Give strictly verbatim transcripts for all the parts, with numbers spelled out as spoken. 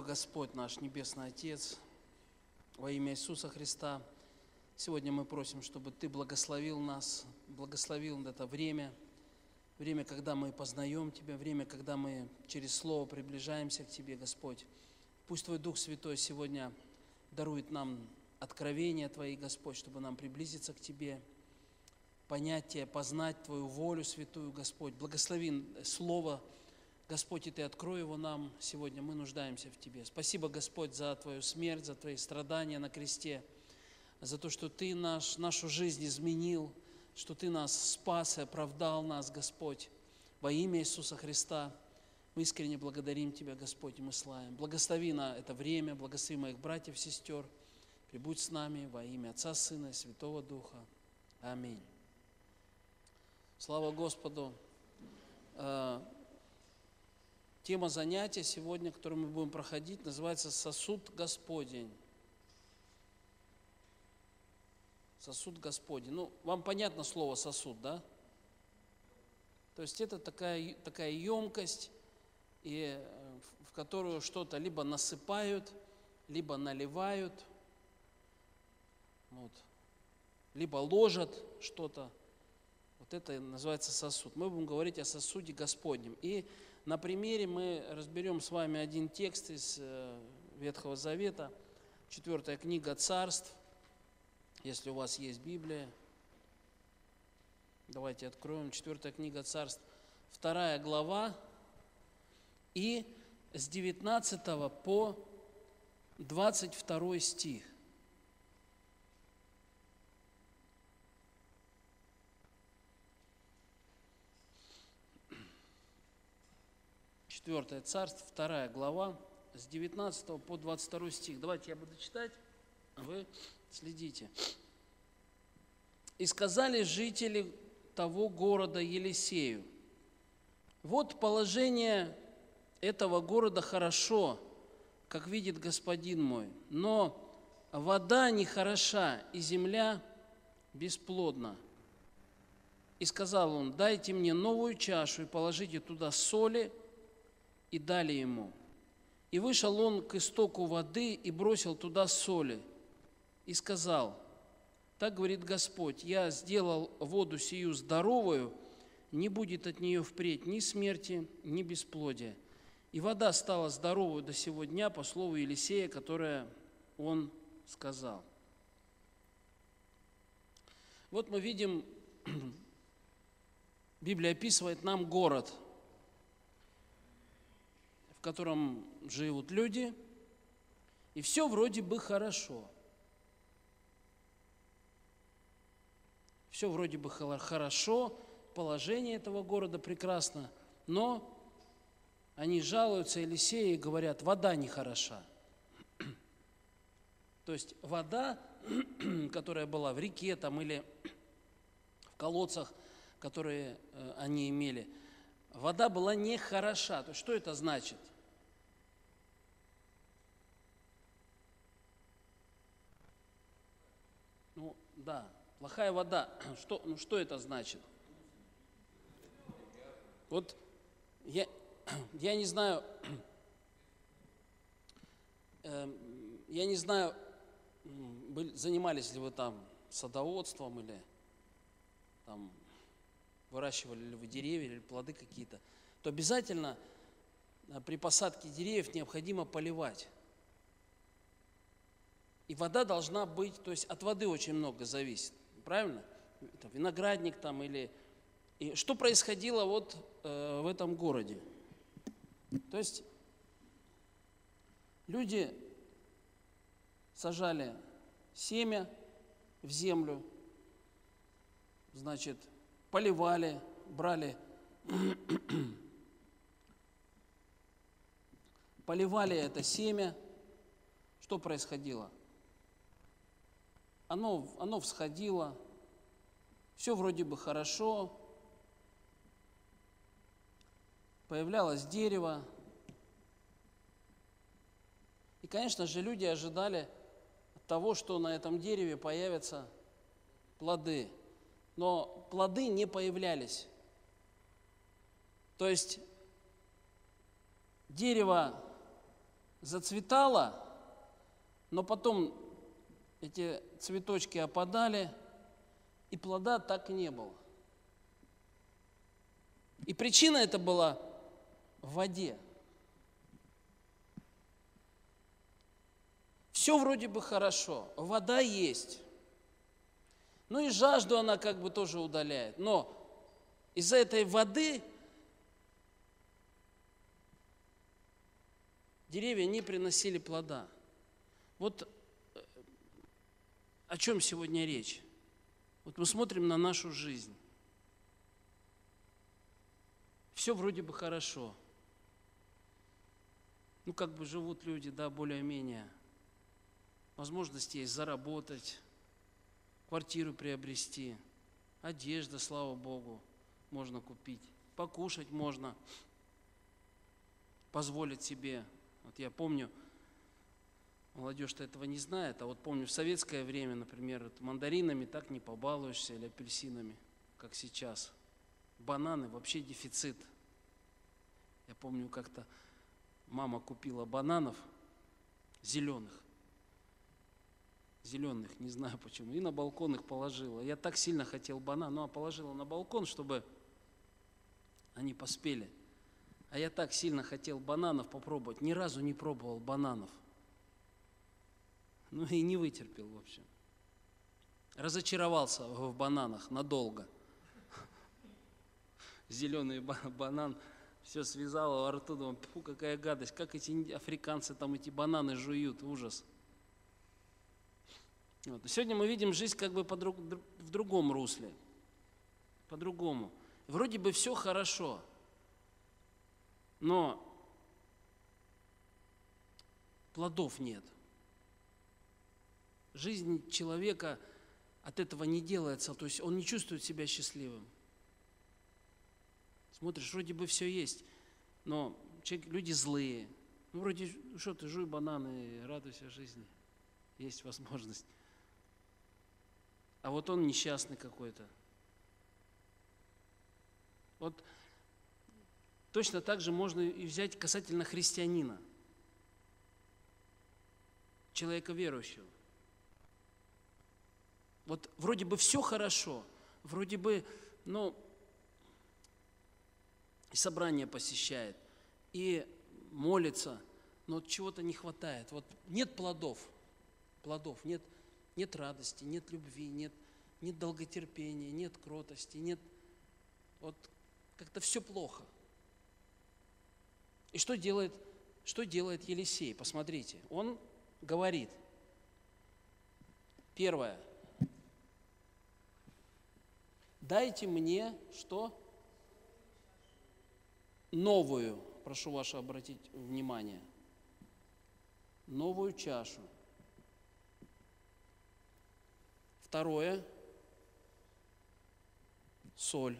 Господь наш, Небесный Отец, во имя Иисуса Христа, сегодня мы просим, чтобы Ты благословил нас, благословил это время, время, когда мы познаем Тебя, время, когда мы через Слово приближаемся к Тебе, Господь. Пусть Твой Дух Святой сегодня дарует нам откровения Твои, Господь, чтобы нам приблизиться к Тебе, понять Тебя, познать Твою волю святую, Господь. Благослови Слово, Господь, и Ты открой его нам сегодня, мы нуждаемся в Тебе. Спасибо, Господь, за Твою смерть, за Твои страдания на кресте, за то, что Ты наш, нашу жизнь изменил, что Ты нас спас и оправдал нас, Господь. Во имя Иисуса Христа мы искренне благодарим Тебя, Господь, и мы славим. Благослови на это время, благослови моих братьев, сестер. Прибудь с нами во имя Отца, Сына и Святого Духа. Аминь. Слава Господу. Тема занятия сегодня, которую мы будем проходить, называется «Сосуд Господень». Сосуд Господень. Ну, вам понятно слово «сосуд», да? То есть это такая, такая емкость, и, в которую что-то либо насыпают, либо наливают, вот, либо ложат что-то. Вот это называется сосуд. Мы будем говорить о сосуде Господнем. И на примере мы разберем с вами один текст из Ветхого Завета, четвертая книга Царств. Если у вас есть Библия, давайте откроем. Четвертая книга Царств, вторая глава, и с девятнадцатого по двадцать второй стих. Четвертое Царство, вторая глава, с девятнадцатого по двадцать второй стих. Давайте я буду читать, а вы следите. «И сказали жители того города Елисею: вот положение этого города хорошо, как видит господин мой, но вода нехороша, и земля бесплодна. И сказал он: дайте мне новую чашу и положите туда соли. И дали ему. И вышел он к истоку воды и бросил туда соли. И сказал: так говорит Господь, я сделал воду сию здоровую, не будет от нее впредь ни смерти, ни бесплодия. И вода стала здоровой до сего дня по слову Елисея, которое он сказал». Вот мы видим, Библия описывает нам город, в котором живут люди, и все вроде бы хорошо. Все вроде бы хорошо, положение этого города прекрасно, но они жалуются Елисею и говорят: вода нехороша. То есть вода, которая была в реке там, или в колодцах, которые они имели, вода была нехороша. То есть что это значит? Ну, да, плохая вода. Что, ну, что это значит? Вот я, я не знаю, э, я не знаю, были, занимались ли вы там садоводством или там выращивали ли вы деревья или плоды какие-то, то обязательно при посадке деревьев необходимо поливать. И вода должна быть, то есть от воды очень много зависит, правильно? Это виноградник там или... И что происходило вот э, в этом городе? То есть люди сажали семя в землю, значит, поливали, брали, поливали это семя. Что происходило? Оно, оно всходило, все вроде бы хорошо, появлялось дерево. И, конечно же, люди ожидали того, что на этом дереве появятся плоды. Но плоды не появлялись. То есть дерево зацветала, но потом эти цветочки опадали, и плода так и не было. И причина это была в воде. Все вроде бы хорошо, вода есть. Ну и жажду она как бы тоже удаляет. Но из-за этой воды деревья не приносили плода. Вот о чем сегодня речь? Вот мы смотрим на нашу жизнь. Все вроде бы хорошо. Ну, как бы живут люди, да, более-менее. Возможность есть заработать, квартиру приобрести, одежда, слава Богу, можно купить, покушать можно, позволить себе. Вот я помню, молодежь-то этого не знает, а вот помню в советское время, например, вот мандаринами так не побалуешься или апельсинами, как сейчас. Бананы вообще дефицит. Я помню, как-то мама купила бананов зеленых, зеленых, не знаю почему, и на балкон их положила. Я так сильно хотел банан, ну а положила на балкон, чтобы они поспели. А я так сильно хотел бананов попробовать, ни разу не пробовал бананов. Ну и не вытерпел, в общем. Разочаровался в бананах надолго. Зеленый банан, все связало во рту, думаю, фу, какая гадость, как эти африканцы там эти бананы жуют, ужас. Вот. Сегодня мы видим жизнь как бы подруг, в другом русле, по-другому. Вроде бы все хорошо, но плодов нет. Жизнь человека от этого не делается, то есть он не чувствует себя счастливым. Смотришь, вроде бы все есть, но человек, люди злые. Ну, вроде, что ты, жуй бананы, радуйся жизни, есть возможность. А вот он несчастный какой-то. Вот точно так же можно и взять касательно христианина, человека верующего. Вот вроде бы все хорошо, вроде бы, ну, и собрание посещает, и молится, но чего-то не хватает. Вот нет плодов, плодов, нет, нет радости, нет любви, нет, нет долготерпения, нет кротости, нет, вот как-то все плохо. И что делает, что делает Елисей? Посмотрите, он говорит, первое, дайте мне что? Новую, прошу ваше обратить внимание, новую чашу. Второе, соль.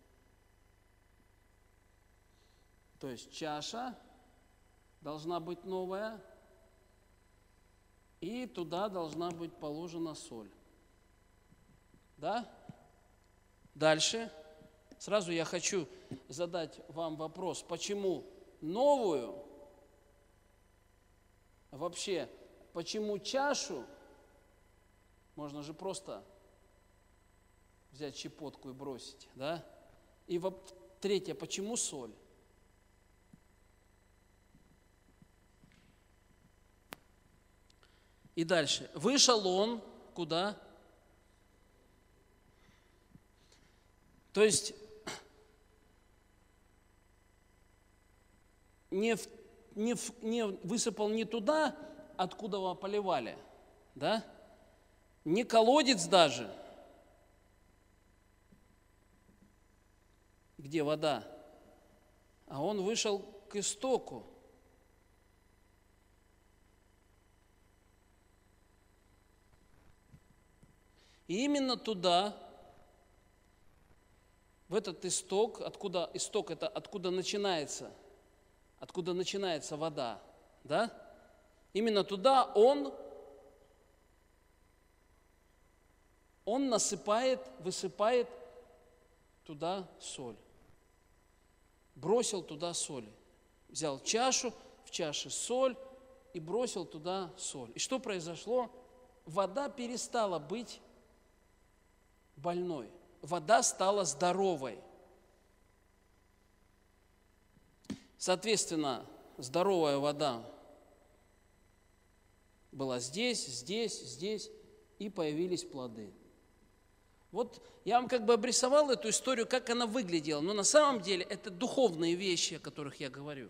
То есть чаша должна быть новая, и туда должна быть положена соль. Да? Дальше. Сразу я хочу задать вам вопрос, почему новую, вообще, почему чашу, можно же просто взять щепотку и бросить, да? И третье, почему соль? И дальше. Вышел он куда? То есть не, в, не, в, не высыпал не туда, откуда его поливали, да? Не колодец даже, где вода, а он вышел к истоку. И именно туда, в этот исток, откуда исток это откуда начинается, откуда начинается вода, да? Именно туда он, он насыпает, высыпает туда соль. Бросил туда соль. Взял чашу, в чаше соль, и бросил туда соль. И что произошло? Вода перестала быть больной. Вода стала здоровой. Соответственно, здоровая вода была здесь, здесь, здесь, и появились плоды. Вот я вам как бы обрисовал эту историю, как она выглядела, но на самом деле это духовные вещи, о которых я говорю.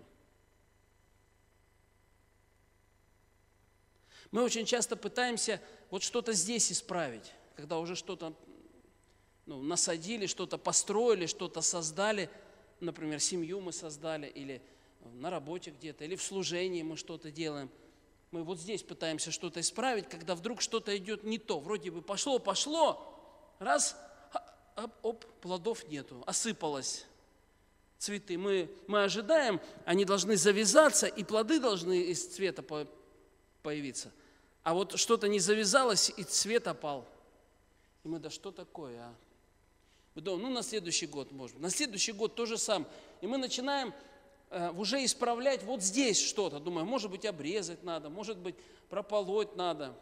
Мы очень часто пытаемся вот что-то здесь исправить, когда уже что-то ну, насадили, что-то построили, что-то создали, например, семью мы создали, или на работе где-то, или в служении мы что-то делаем. Мы вот здесь пытаемся что-то исправить, когда вдруг что-то идет не то. Вроде бы пошло, пошло, раз, оп, оп, плодов нету, осыпалось цветы. Мы, мы ожидаем, они должны завязаться, и плоды должны из цвета появиться. А вот что-то не завязалось, и цвет опал. И мы, да что такое, а? Мы думаем, ну на следующий год, может быть. На следующий год то же самое. И мы начинаем э, уже исправлять вот здесь что-то. Думаем, может быть, обрезать надо, может быть, прополоть надо.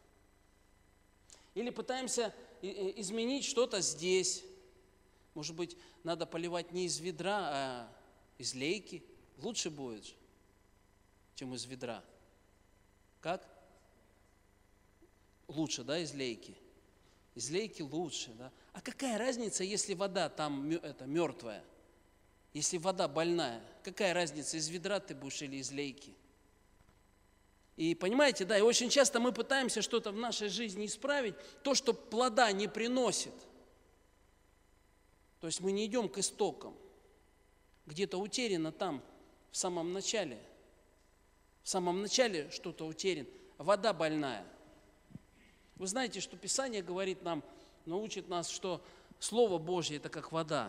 Или пытаемся изменить что-то здесь. Может быть, надо поливать не из ведра, а из лейки. Лучше будет же, чем из ведра. Как? Лучше, да, из лейки. Из лейки лучше, да. А какая разница, если вода там это, мертвая? Если вода больная? Какая разница, из ведра ты будешь или из лейки? И понимаете, да, и очень часто мы пытаемся что-то в нашей жизни исправить, то, что плода не приносит. То есть мы не идем к истокам. Где-то утеряно там, в самом начале. В самом начале что-то утеряно. Вода больная. Вы знаете, что Писание говорит нам, научит нас, что Слово Божье – это как вода.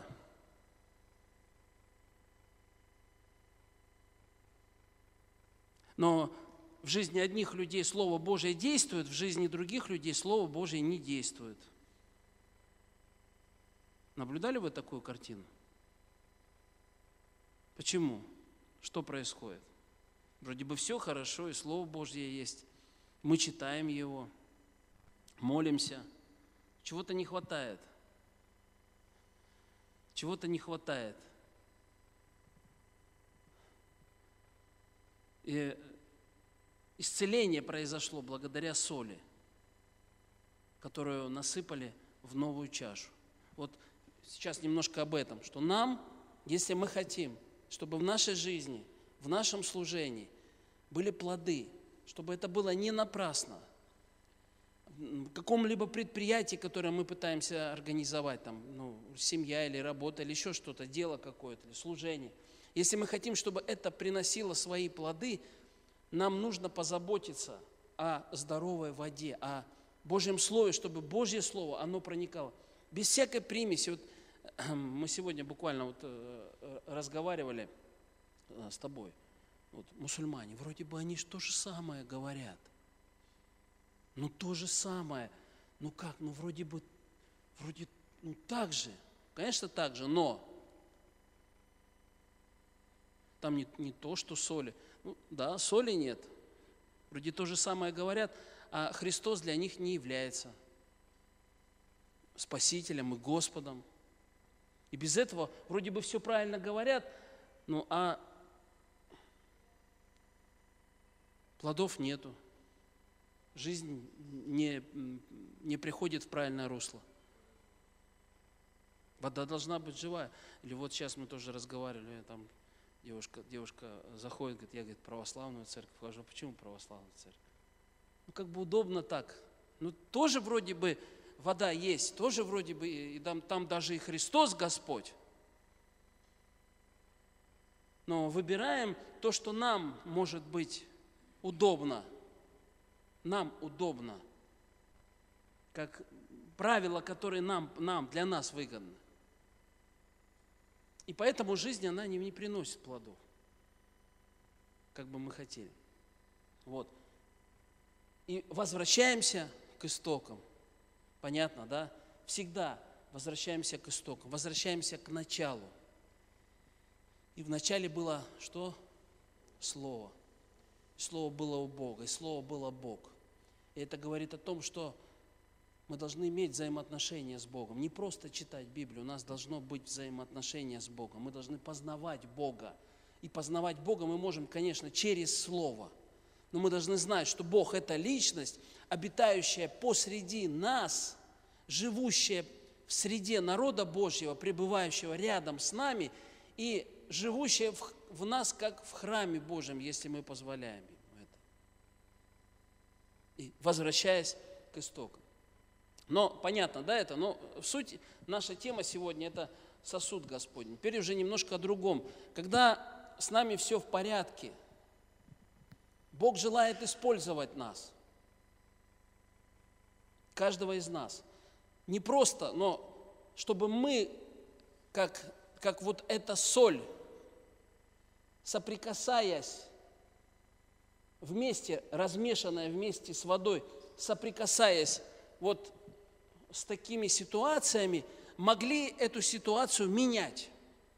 Но в жизни одних людей Слово Божье действует, в жизни других людей Слово Божье не действует. Наблюдали вы такую картину? Почему? Что происходит? Вроде бы все хорошо, и Слово Божье есть. Мы читаем его, молимся. Чего-то не хватает. Чего-то не хватает. И исцеление произошло благодаря соли, которую насыпали в новую чашу. Вот сейчас немножко об этом, что нам, если мы хотим, чтобы в нашей жизни, в нашем служении были плоды, чтобы это было не напрасно, в каком-либо предприятии, которое мы пытаемся организовать, там, ну, семья или работа, или еще что-то, дело какое-то, или служение. Если мы хотим, чтобы это приносило свои плоды, нам нужно позаботиться о здоровой воде, о Божьем Слове, чтобы Божье Слово, оно проникало. Без всякой примеси. Вот, мы сегодня буквально вот, разговаривали с тобой. Вот, мусульмане, вроде бы они же то же самое говорят. Ну то же самое. Ну как, ну вроде бы, вроде, ну так же. Конечно так же, но там не, не то, что соли. Ну, да, соли нет. Вроде то же самое говорят, а Христос для них не является Спасителем и Господом. И без этого вроде бы все правильно говорят, ну а плодов нету. Жизнь не, не приходит в правильное русло. Вода должна быть живая. Или вот сейчас мы тоже разговаривали, там девушка, девушка заходит, говорит, я, говорит, православную церковь. Я говорю, а почему православная церковь? Ну, как бы удобно так. Ну, тоже вроде бы вода есть, тоже вроде бы, и там, там даже и Христос Господь. Но выбираем то, что нам может быть удобно. Нам удобно. Как правила, которые нам, нам, для нас выгодны. И поэтому жизнь, она не, не приносит плодов, как бы мы хотели. Вот. И возвращаемся к истокам. Понятно, да? Всегда возвращаемся к истокам, возвращаемся к началу. И в начале было что? Слово. И Слово было у Бога, и Слово было Бог. И это говорит о том, что мы должны иметь взаимоотношения с Богом. Не просто читать Библию, у нас должно быть взаимоотношения с Богом. Мы должны познавать Бога. И познавать Бога мы можем, конечно, через Слово. Но мы должны знать, что Бог – это личность, обитающая посреди нас, живущая в среде народа Божьего, пребывающего рядом с нами и живущая в, в нас, как в храме Божьем, если мы позволяем ему это. И возвращаясь к истокам. Но понятно, да, это? Но в суть наша тема сегодня – это сосуд Господень. Теперь уже немножко о другом. Когда с нами все в порядке, Бог желает использовать нас, каждого из нас. Не просто, но чтобы мы, как, как вот эта соль, соприкасаясь вместе, размешанная вместе с водой, соприкасаясь вот с такими ситуациями, могли эту ситуацию менять.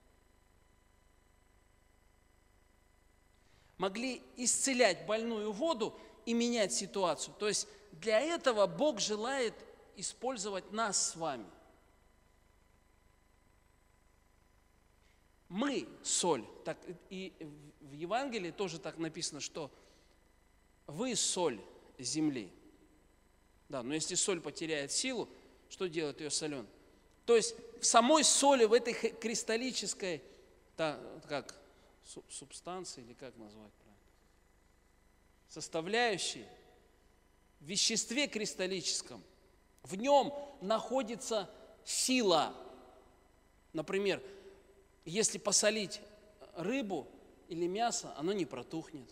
Могли исцелять больную воду и менять ситуацию. То есть для этого Бог желает использовать нас с вами. Мы соль. Так, и в Евангелии тоже так написано, что вы соль земли. Да, но если соль потеряет силу, что делает ее соленой? То есть в самой соли, в этой кристаллической, да, как субстанции, или как назвать правильно, составляющей, в веществе кристаллическом, в нем находится сила. Например, если посолить рыбу или мясо, оно не протухнет.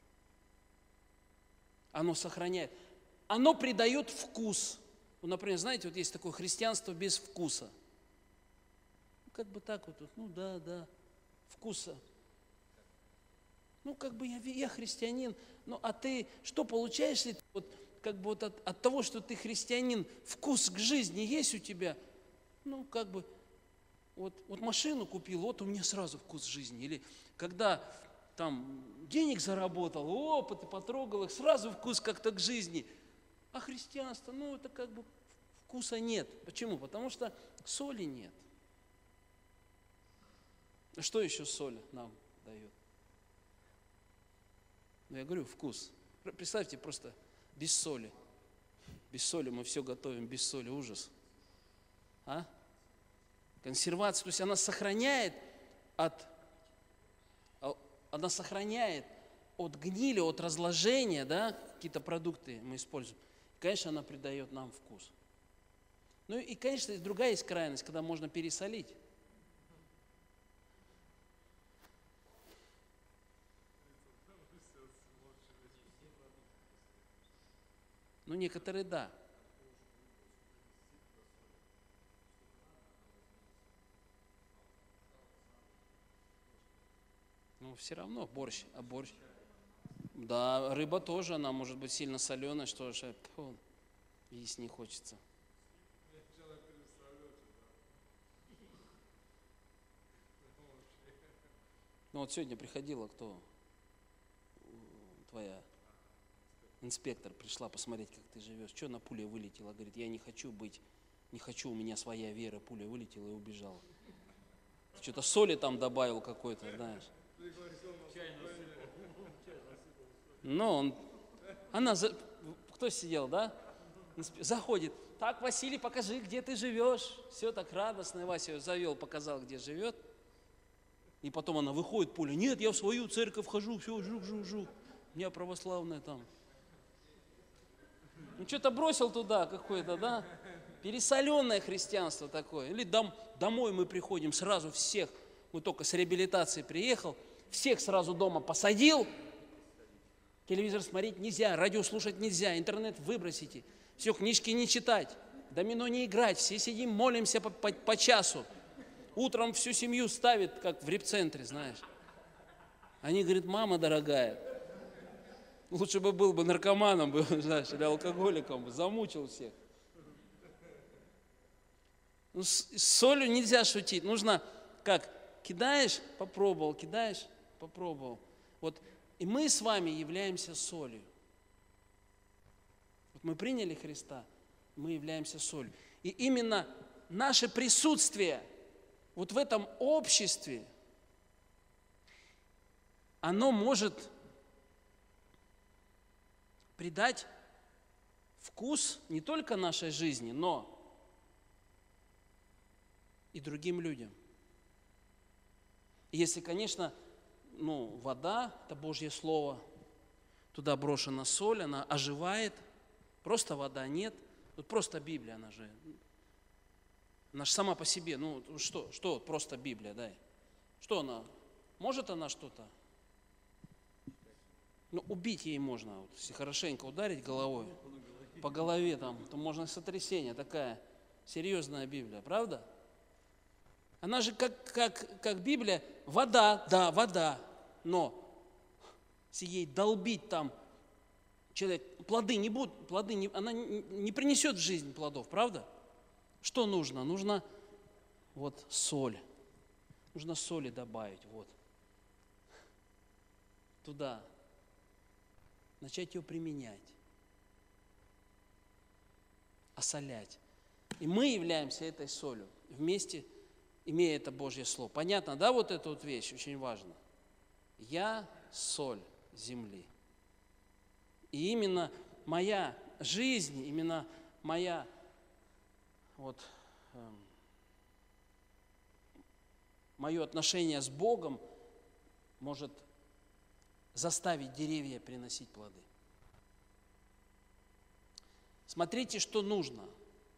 Оно сохраняет. Оно придает вкус. Ну, например, знаете, вот есть такое христианство без вкуса. Ну, как бы так вот, ну да, да, вкуса. Ну, как бы я, я христианин, ну а ты что получаешь, если вот, как бы вот от, от того, что ты христианин, вкус к жизни есть у тебя? Ну, как бы, вот, вот машину купил, вот у меня сразу вкус жизни. Или когда там денег заработал, опыты потрогал их, сразу вкус как-то к жизни. А христианство, ну, это как бы вкуса нет. Почему? Потому что соли нет. А что еще соль нам дает? Ну, я говорю, вкус. Представьте, просто без соли. Без соли мы все готовим, без соли ужас. А? Консервация, то есть она сохраняет от, она сохраняет от гнили, от разложения, да, какие-то продукты мы используем. Конечно, она придает нам вкус. Ну и, конечно, другая есть крайность, когда можно пересолить. Ну, некоторые да. Ну, все равно борщ, а борщ. Да, рыба тоже, она может быть сильно соленая, что же, фу, есть не хочется. Ну вот сегодня приходила кто? Твоя инспектор пришла посмотреть, как ты живешь. Что на пуле вылетела? Говорит, я не хочу быть, не хочу, у меня своя вера. Пуля вылетела и убежала. Что-то соли там добавил какой-то, знаешь. Ну, он, она, за, кто сидел, да? Заходит. Так, Василий, покажи, где ты живешь. Все так радостно. Вася ее завел, показал, где живет. И потом она выходит, пуля. Нет, я в свою церковь хожу, все, жук, жук, жук. У меня православная там. Ну, что-то бросил туда какое-то, да? Пересоленное христианство такое. Или дом, домой мы приходим сразу всех. Мы только с реабилитации приехал. Всех сразу дома посадил. Телевизор смотреть нельзя, радио слушать нельзя, интернет выбросите. Все, книжки не читать, домино не играть. Все сидим, молимся по, по, по часу. Утром всю семью ставит, как в репцентре, знаешь. Они говорят, мама дорогая, лучше бы был бы наркоманом, был, знаешь, или алкоголиком, замучил всех. Ну, с, с солью нельзя шутить. Нужно, как, кидаешь, попробовал, кидаешь, попробовал. Вот И мы с вами являемся солью. Вот мы приняли Христа, мы являемся солью. И именно наше присутствие вот в этом обществе, оно может придать вкус не только нашей жизни, но и другим людям. И если, конечно, ну, вода – это Божье Слово, туда брошена соль, она оживает, просто вода нет, вот просто Библия, она же, она же сама по себе, ну что, что просто Библия, да? Что она, может она что-то? Ну, убить ей можно, вот, если хорошенько ударить головой, по голове там, то можно сотрясение, такая серьезная Библия, правда? Она же как, как, как Библия, вода, да, вода, но если ей долбить там, человек, плоды не будут, плоды не, она не, не принесет в жизнь плодов, правда? Что нужно? Нужно вот соль, нужно соли добавить, вот, туда, начать ее применять, осолять. И мы являемся этой солью вместе, имея это Божье Слово. Понятно, да, вот эта вот вещь очень важна. Я соль земли. И именно моя жизнь, именно моя вот э, мое отношение с Богом может заставить деревья приносить плоды. Смотрите, что нужно.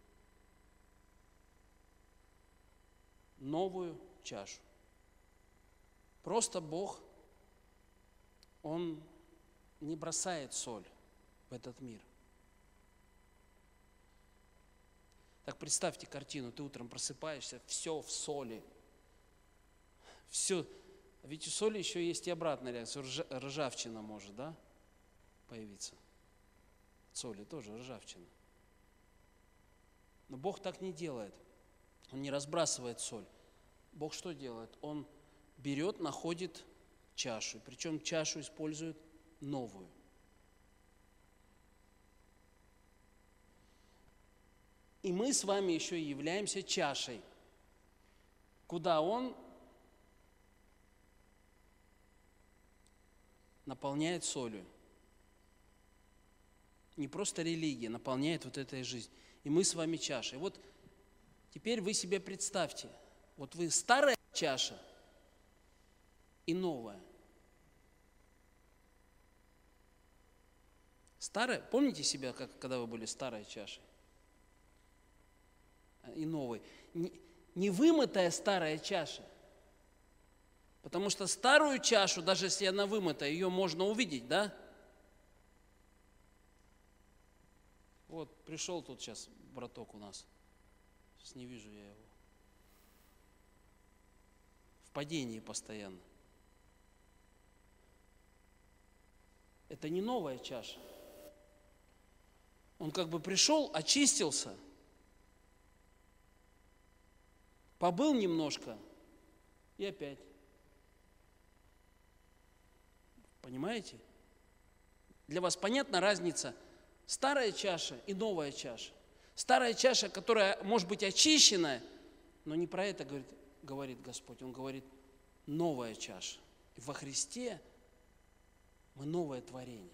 Новую чашу. Просто Бог, Он не бросает соль в этот мир. Так представьте картину, ты утром просыпаешься, все в соли. Все. Ведь у соли еще есть и обратная реакция, ржавчина может, да, появиться. В соли тоже ржавчина. Но Бог так не делает. Он не разбрасывает соль. Бог что делает? Он берет, находит чашу. Причем чашу использует новую. И мы с вами еще и являемся чашей, куда Он наполняет солью. Не просто религия, наполняет вот этой жизнь. И мы с вами чашей. Вот теперь вы себе представьте, вот вы старая чаша и новая. Старая, помните себя, как, когда вы были старой чашей? И новой. Не, не вымытая старая чаша. Потому что старую чашу, даже если она вымытая, ее можно увидеть, да? Вот пришел тут сейчас браток у нас. Сейчас не вижу я его. В падении постоянно. Это не новая чаша. Он как бы пришел, очистился, побыл немножко и опять. Понимаете? Для вас понятна разница? Старая чаша и новая чаша. Старая чаша, которая может быть очищенная, но не про это говорит, говорит Господь. Он говорит, новая чаша. И во Христе мы новое творение.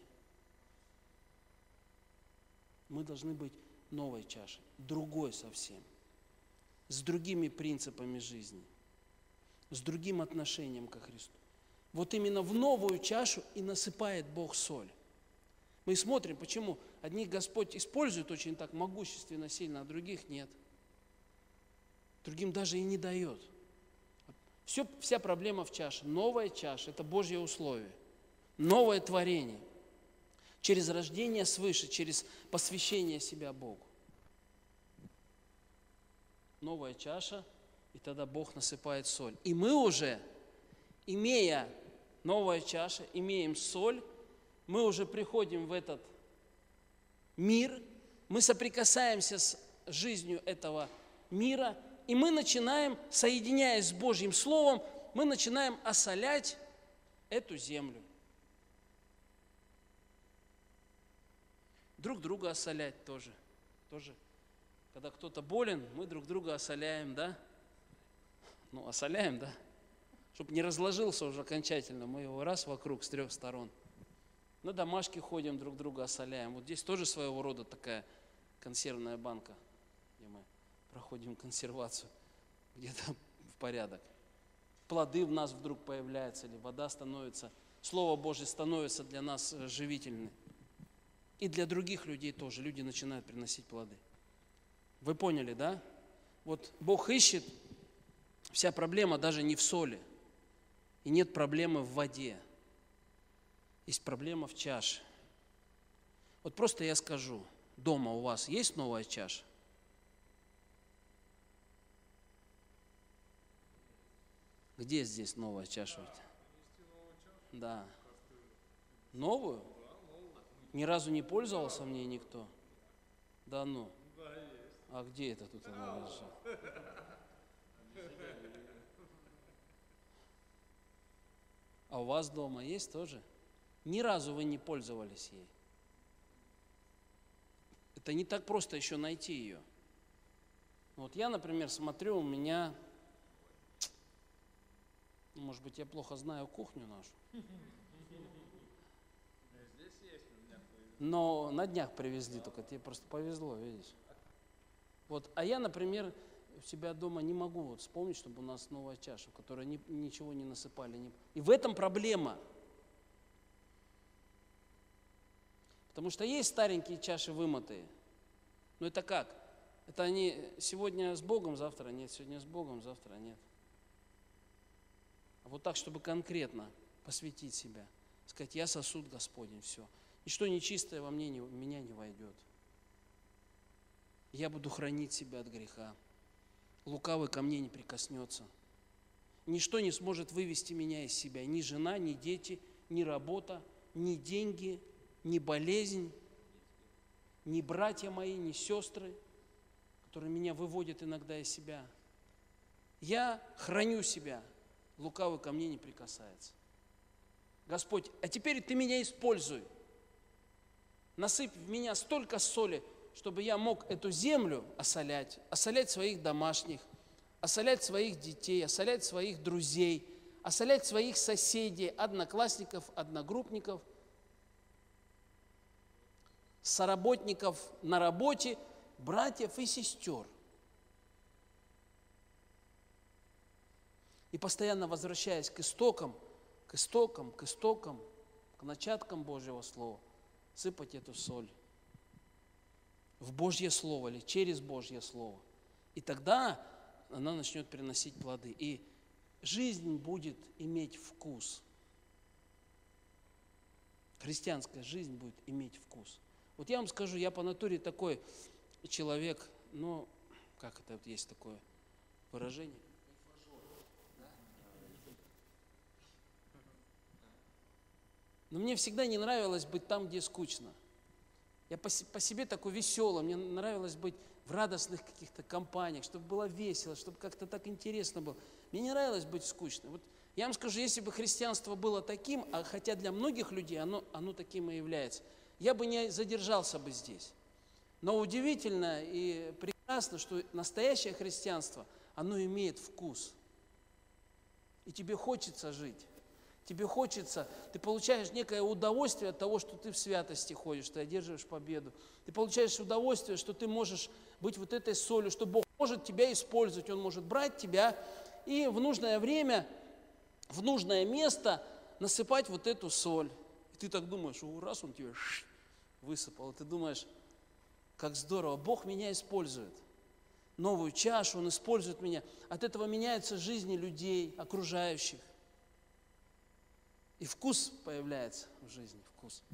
Мы должны быть новой чашей, другой совсем, с другими принципами жизни, с другим отношением ко Христу. Вот именно в новую чашу и насыпает Бог соль. Мы смотрим, почему одних Господь использует очень так могущественно, сильно, а других нет. Другим даже и не дает. Все, вся проблема в чаше. Новая чаша – это Божье условие. Новое творение. Через рождение свыше, через посвящение себя Богу. Новая чаша, и тогда Бог насыпает соль. И мы уже, имея новая чаша, имеем соль, мы уже приходим в этот мир, мы соприкасаемся с жизнью этого мира, и мы начинаем, соединяясь с Божьим Словом, мы начинаем осолять эту землю. Друг друга осолять тоже. тоже. Когда кто-то болен, мы друг друга осоляем, да? Ну, осоляем, да? Чтобы не разложился уже окончательно, мы его раз вокруг с трех сторон. На домашке ходим, друг друга осоляем. Вот здесь тоже своего рода такая консервная банка, где мы проходим консервацию, где-то в порядок. Плоды в нас вдруг появляются, или вода становится, Слово Божье становится для нас живительным. И для других людей тоже. Люди начинают приносить плоды. Вы поняли, да? Вот Бог ищет, вся проблема даже не в соли. И нет проблемы в воде. Есть проблема в чаше. Вот просто я скажу, дома у вас есть новая чаша? Где здесь новая чаша? Да. Новую? Ни разу не пользовался в ней никто? Да ну. А где это тут она лежит? А у вас дома есть тоже? Ни разу вы не пользовались ей. Это не так просто еще найти ее. Вот я, например, смотрю, у меня, может быть, я плохо знаю кухню нашу. Но на днях привезли, только тебе просто повезло, видишь. Вот, а я, например, у себя дома не могу вот вспомнить, чтобы у нас новая чаша, в которой ни, ничего не насыпали. Не... И в этом проблема. Потому что есть старенькие чаши вымытые. Но это как? Это они сегодня с Богом, завтра нет, сегодня с Богом, завтра нет. А вот так, чтобы конкретно посвятить себя. Сказать, я сосуд Господень, все. Ничто нечистое во мне не, меня не войдет. Я буду хранить себя от греха. Лукавый ко мне не прикоснется. Ничто не сможет вывести меня из себя. Ни жена, ни дети, ни работа, ни деньги, ни болезнь, ни братья мои, ни сестры, которые меня выводят иногда из себя. Я храню себя. Лукавый ко мне не прикасается. Господь, а теперь Ты меня используй. Насыпь в меня столько соли, чтобы я мог эту землю осолять, осолять своих домашних, осолять своих детей, осолять своих друзей, осолять своих соседей, одноклассников, одногруппников, соработников на работе, братьев и сестер. И постоянно возвращаясь к истокам, к истокам, к истокам, к начаткам Божьего Слова, сыпать эту соль в Божье Слово или через Божье Слово. И тогда она начнет приносить плоды. И жизнь будет иметь вкус. Христианская жизнь будет иметь вкус. Вот я вам скажу, я по натуре такой человек, ну, как это вот есть такое выражение? Но мне всегда не нравилось быть там, где скучно. Я по, по себе такой веселый, мне нравилось быть в радостных каких-то компаниях, чтобы было весело, чтобы как-то так интересно было. Мне не нравилось быть скучно. Вот я вам скажу, если бы христианство было таким, а хотя для многих людей оно, оно таким и является, я бы не задержался бы здесь. Но удивительно и прекрасно, что настоящее христианство, оно имеет вкус. И тебе хочется жить. Тебе хочется, ты получаешь некое удовольствие от того, что ты в святости ходишь, ты одерживаешь победу. Ты получаешь удовольствие, что ты можешь быть вот этой солью, что Бог может тебя использовать, Он может брать тебя и в нужное время, в нужное место насыпать вот эту соль. И ты так думаешь, о, раз Он тебе высыпал, и ты думаешь, как здорово, Бог меня использует. Новую чашу Он использует меня. От этого меняются жизни людей, окружающих. И вкус появляется в жизни, вкус.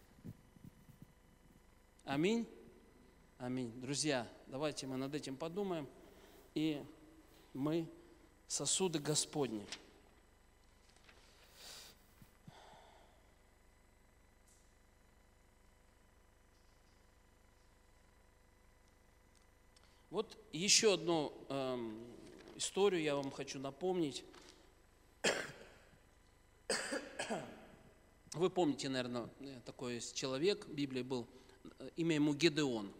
Аминь. Аминь. Друзья, давайте мы над этим подумаем. И мы сосуды Господни. Вот еще одну эм, историю я вам хочу напомнить. Вы помните, наверное, такой человек, в Библии был имя ему Гедеон.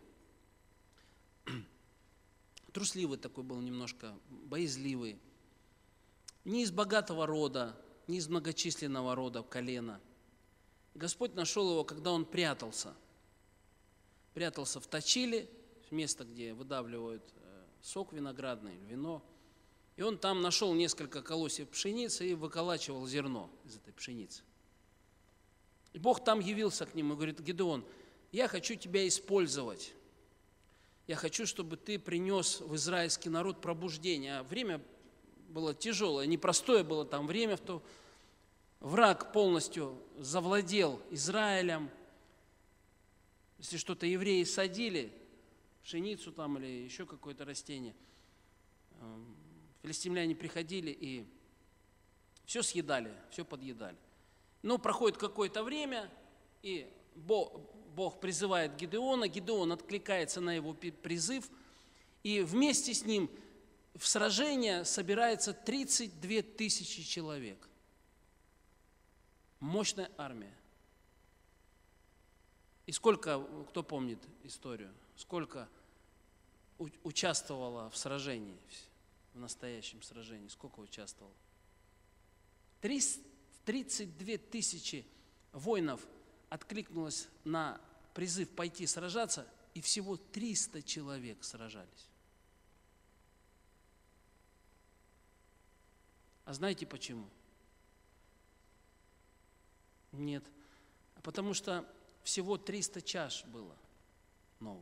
Трусливый такой был немножко, боязливый. Не из богатого рода, не из многочисленного рода, колена. Господь нашел его, когда он прятался. Прятался в точиле, место, где выдавливают сок виноградный, вино. И он там нашел несколько колосьев пшеницы и выколачивал зерно из этой пшеницы. И Бог там явился к нему и говорит: Гедеон, я хочу тебя использовать. Я хочу, чтобы ты принес в израильский народ пробуждение. А время было тяжелое, непростое было там время, в то враг полностью завладел Израилем. Если что-то евреи садили, пшеницу там или еще какое-то растение, филистимляне приходили и все съедали, все подъедали. Но проходит какое-то время, и Бог, Бог призывает Гедеона, Гедеон откликается на его призыв, и вместе с ним в сражение собирается тридцать две тысячи человек. Мощная армия. И сколько, кто помнит историю, сколько участвовало в сражении, в настоящем сражении, сколько участвовало? тридцать две тысячи воинов откликнулось на призыв пойти сражаться, и всего триста человек сражались. А знаете почему? Нет. Потому что всего триста чаш было новых.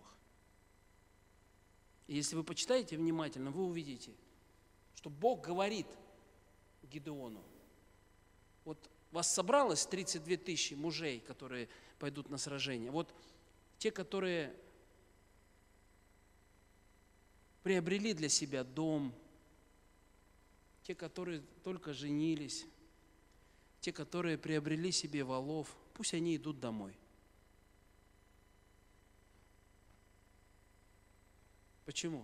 И если вы почитаете внимательно, вы увидите, что Бог говорит Гедеону: вот вас собралось тридцать две тысячи мужей, которые пойдут на сражение. Вот те, которые приобрели для себя дом, те, которые только женились, те, которые приобрели себе волов, пусть они идут домой. Почему?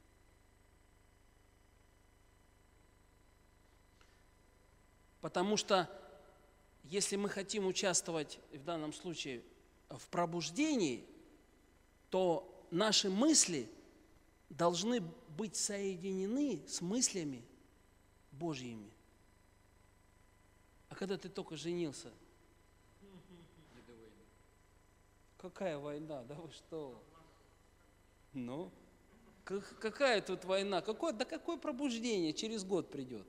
Потому что если мы хотим участвовать в данном случае в пробуждении, то наши мысли должны быть соединены с мыслями Божьими. А когда ты только женился? Какая война? Да вы что? Ну, какая тут война? Какое, да какое пробуждение через год придет?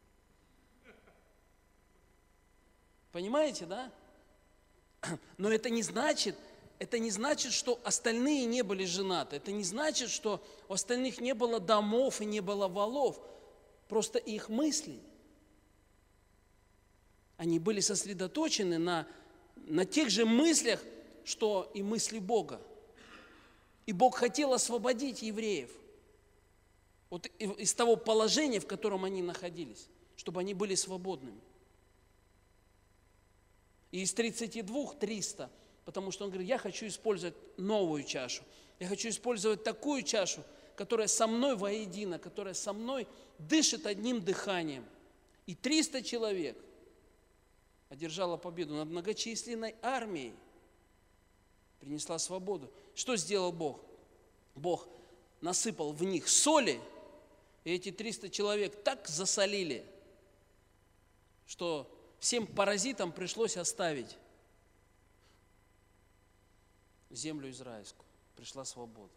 Понимаете, да? Но это не значит, это не значит, что остальные не были женаты. Это не значит, что у остальных не было домов и не было волов. Просто их мысли, они были сосредоточены на, на тех же мыслях, что и мысли Бога. И Бог хотел освободить евреев вот из того положения, в котором они находились, чтобы они были свободными. И из тридцати двух триста, потому что он говорит: я хочу использовать новую чашу. Я хочу использовать такую чашу, которая со мной воедино, которая со мной дышит одним дыханием. И триста человек одержала победу над многочисленной армией, принесла свободу. Что сделал Бог? Бог насыпал в них соли, и эти триста человек так засолили, что всем паразитам пришлось оставить землю израильскую. Пришла свобода.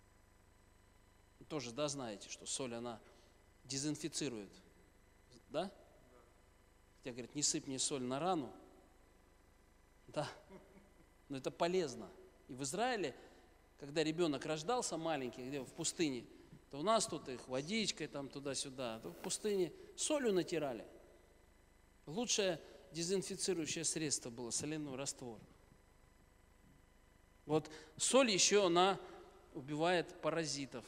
Тоже, да, знаете, что соль, она дезинфицирует. Да? Хотя, говорят, не сыпь мне соль на рану. Да. Но это полезно. И в Израиле, когда ребенок рождался маленький, где в пустыне, то у нас тут их водичкой там туда-сюда, то в пустыне солью натирали. Лучшее дезинфицирующее средство было соляной раствор. Вот соль еще, она убивает паразитов.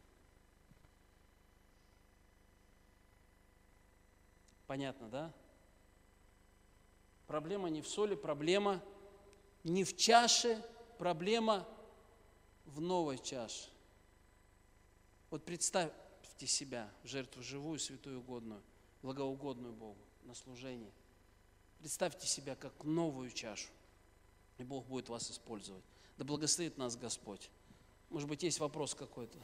Понятно, да? Проблема не в соли, проблема не в чаше, проблема в новой чаше. Вот представьте себя в жертву живую, святую, угодную, благоугодную Богу на служение. Представьте себя как новую чашу, и Бог будет вас использовать. Да благословит нас Господь. Может быть, есть вопрос какой-то?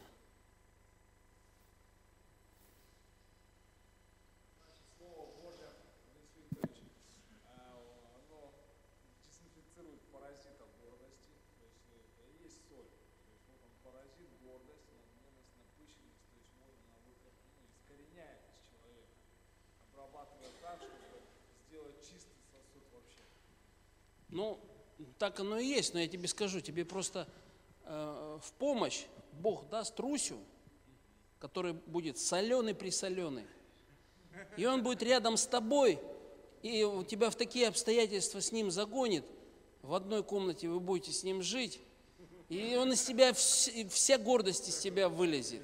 Ну, так оно и есть, но я тебе скажу, тебе просто э, в помощь Бог даст Русю, который будет соленый-присоленый. И он будет рядом с тобой, и у тебя в такие обстоятельства с ним загонит. В одной комнате вы будете с ним жить, и он из тебя, вся гордость из тебя вылезет.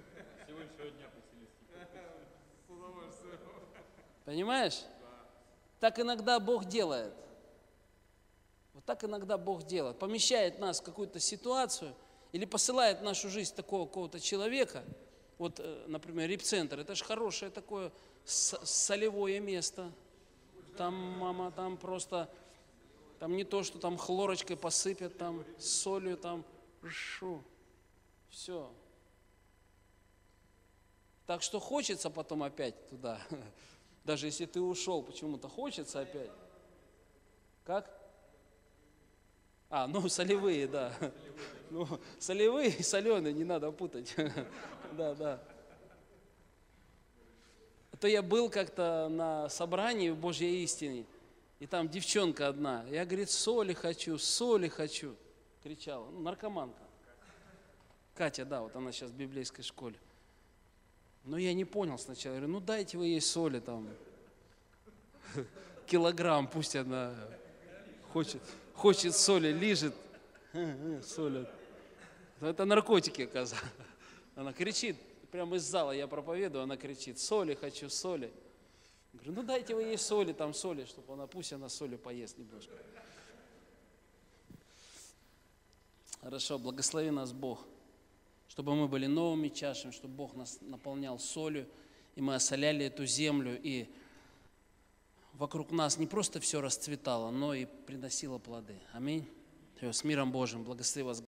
Понимаешь? Так иногда Бог делает. Вот так иногда Бог делает. Помещает нас в какую-то ситуацию или посылает в нашу жизнь такого какого-то человека. Вот, например, репцентр. Это же хорошее такое солевое место. Там, мама, там просто, там не то, что там хлорочкой посыпят, там с солью, там, шу, все. Так что хочется потом опять туда. Даже если ты ушел, почему-то хочется опять. Как? А, ну, солевые, да. Ну, солевые и соленые, не надо путать. Да, да. А то я был как-то на собрании в Божьей истине, и там девчонка одна, я, говорит, соли хочу, соли хочу, кричала, ну, наркоманка. Катя, да, вот она сейчас в библейской школе. Но я не понял сначала, я говорю, ну дайте вы ей соли там, килограмм, пусть она хочет, хочет соли, лижет, соли. Это наркотики, оказывается. Она кричит, прямо из зала я проповедую, она кричит, соли хочу, соли. Я говорю, ну дайте вы ей соли, там соли, чтобы она, пусть она соли поест немножко. Хорошо, благослови нас Бог, чтобы мы были новыми чашами, чтобы Бог нас наполнял солью, и мы осоляли эту землю, и вокруг нас не просто все расцветало, но и приносило плоды. Аминь. Все, с миром Божьим, благослови вас.